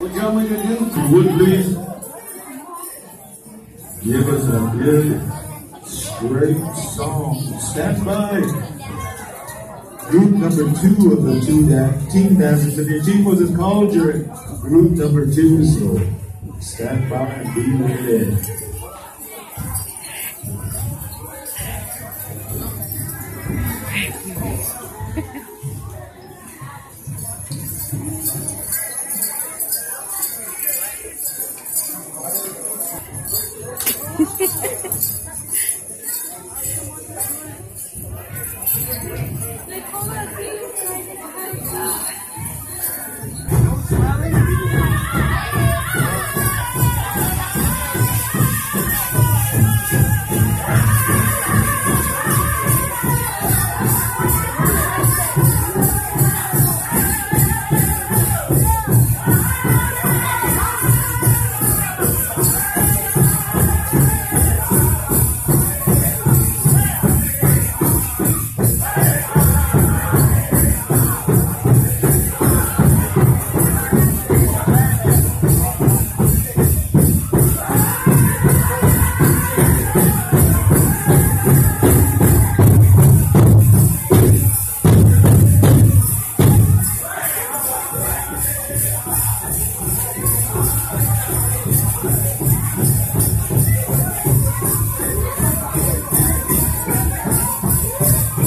What y'all want to do? If you would please give us a good, straight song. Stand by. Group number 2 of the team dancers. If your team wasn't called, you're group number 2, so stand by and be ready.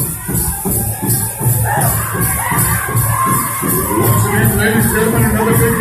Ladies and gentlemen, another big